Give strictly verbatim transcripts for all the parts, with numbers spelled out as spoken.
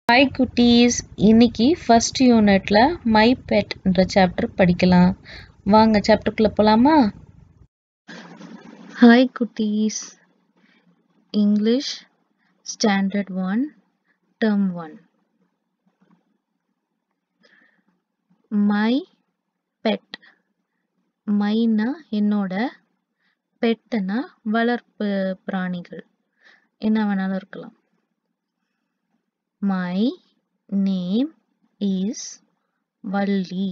Hi குட்டீஸ், இன்னைக்கு first யூனிட்ல மை பெட் என்ற சாப்டர் படிக்கலாம். வாங்க சாப்டருக்குள்ள போலாமா? Hi குட்டீஸ், English standard one term one. My pet. மைனா என்னோட, பெட்னா வளர்ப்பு பிராணிகள், என்ன வேணாலும் இருக்கலாம். My name is Valli.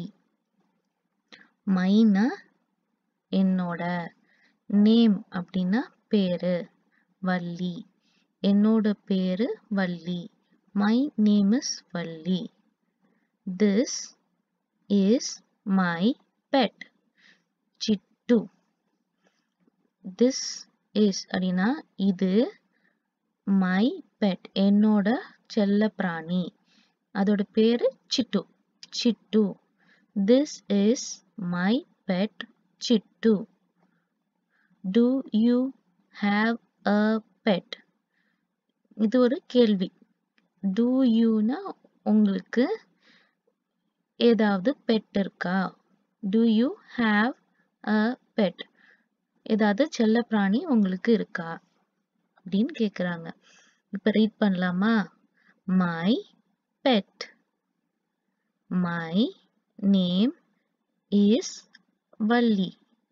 மைனா என்னோட, நேம் அப்படின்னா பேரு, வள்ளி. என்னோட பேரு Valli. My name is Valli. This is my pet. Situ. This is அப்படின்னா இது, my pet என்னோட செல்ல பிராணி, அதோட பேரு சிட்டு. சிட்டு. This is my pet situ. Do you have a pet? இது ஒரு கேள்வி. Do you னா உங்களுக்கு ஏதாவது பெட் இருக்கா? Do you have a pet? ஏதாவது செல்ல பிராணி உங்களுக்கு இருக்கா அப்படின்னு கேக்குறாங்க. இப்ப ரீட் பண்ணலாமா? My pet. My name is Valli.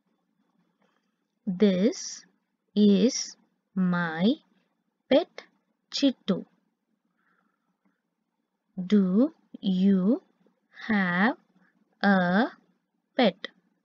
This is my pet situ. Do you have a pet?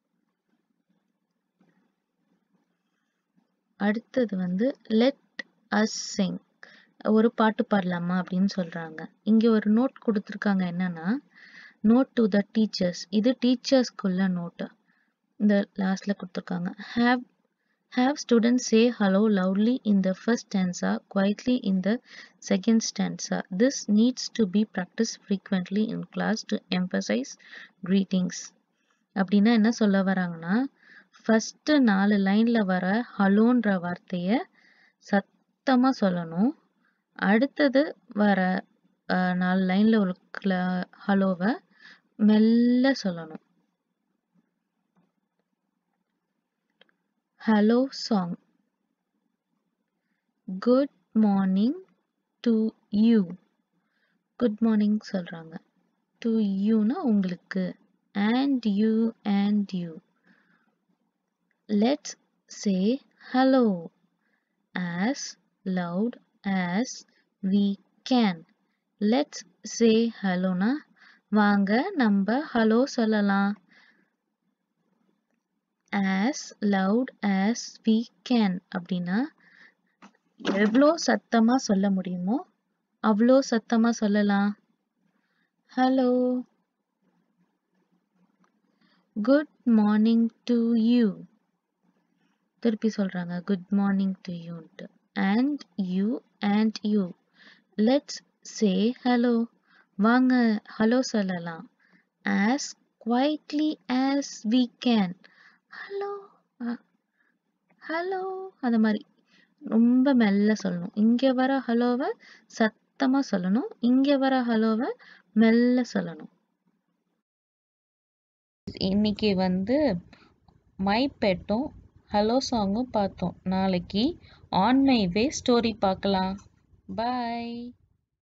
அடுத்தது வந்து let us sing. ஒரு பாட்டு பாடலாமா அப்படின்னு சொல்றாங்க. இங்க ஒரு நோட் கொடுத்திருக்காங்க. என்னன்னா, நோட் டு த டீச்சர்ஸ். இது டீச்சர்ஸ்க்குள்ள நோட். இந்த லாஸ்ட்ல கொடுத்திருக்காங்க. have have students say hello loudly in the first stanza, quietly in the second stanza. This needs to be practiced frequently in class to emphasize greetings. அப்படின்னா என்ன சொல்ல வராங்கன்னா, first நாலு லைன்ல வர ஹலோன்ற வார்த்தைய சத்தமா சொல்லணும். அடுத்தது வர நாலு லைன்ல உள்ள ஹலோவை மெல்ல சொல்லணும். Hello song. Good morning to you. Good morning சொல்றாங்க. டு யூனா உங்களுக்கு. and you and you. Let's say hello as loud as we can. Let's say hello na வாங்க நம்ம ஹலோ சொல்லலாம். as loud as we can அப்படின்னா எவ்வளோ சத்தமா சொல்ல முடியுமோ அவ்வளோ சத்தமா சொல்லலாம். Hello. Good morning to you. திருப்பி சொல்றாங்க good morning to you. and you and you. let's say hello வாங்க ஹலோ சொல்லலாம். as quietly as we can. Hello hello அந்த மாதிரி ரொம்ப மெல்ல சொல்லணும். இங்க வர ஹலோவை சத்தமா சொல்லணும், இங்க வர ஹலோவை மெல்ல சொல்லணும். இன்னைக்கு வந்து மை பெட்டும் ஹலோ சாங்கும் பார்த்தோம். நாளைக்கு ஆன் மை வே ஸ்டோரி பார்க்கலாம். பாய்.